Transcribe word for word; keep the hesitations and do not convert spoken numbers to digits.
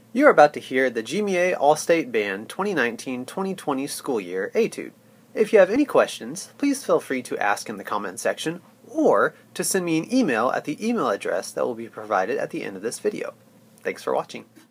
You are about to hear the G M E A All-State Band twenty nineteen twenty twenty school year Etude. If you have any questions, please feel free to ask in the comment section or to send me an email at the email address that will be provided at the end of this video. Thanks for watching.